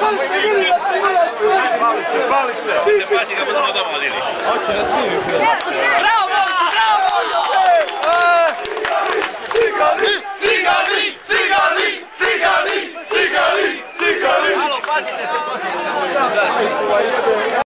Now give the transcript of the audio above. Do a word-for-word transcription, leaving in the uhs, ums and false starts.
Palice, palice! Se pazi ga budemo doma odili. Hoće da smijem. Bravo, momci, bravo! Cigani, cigani, cigani, cigani, cigani, cigani! Halo, pazite se poslije.